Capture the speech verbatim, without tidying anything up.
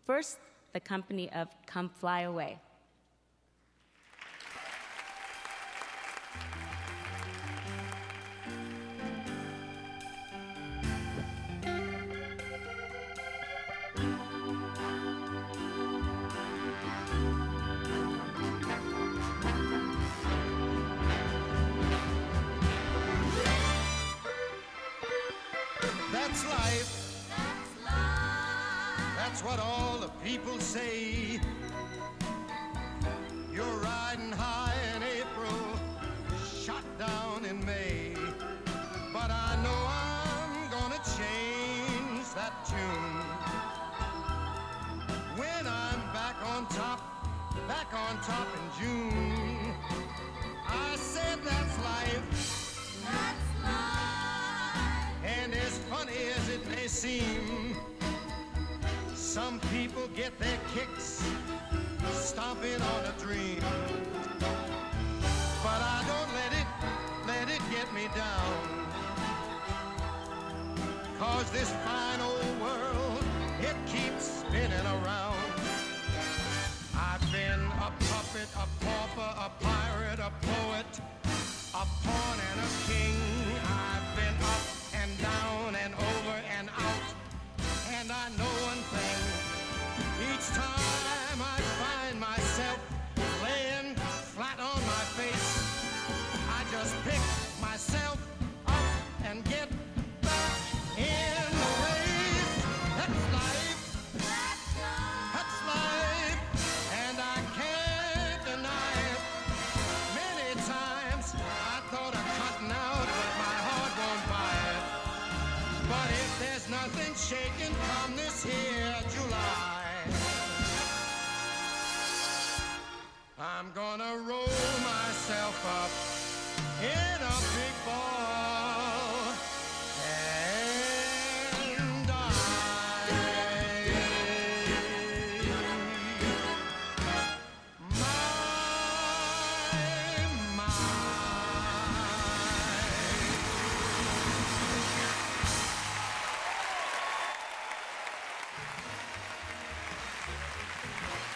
First, the company of Come Fly Away. That's life. That's life. That's what all the people say. You're riding high in April, shot down in May. But I know I'm gonna change that tune when I'm back on top, back on top in June. I said that's life. That's life. And as funny as it may seem, some people get their kicks stomping on a dream. But I don't let it, let it get me down. 'Cause this fine old world, it keeps spinning around. I've been a puppet, a pauper, a pirate, a poet, a pawn and a king. I've been up and down and over and out. And I know one thing, each time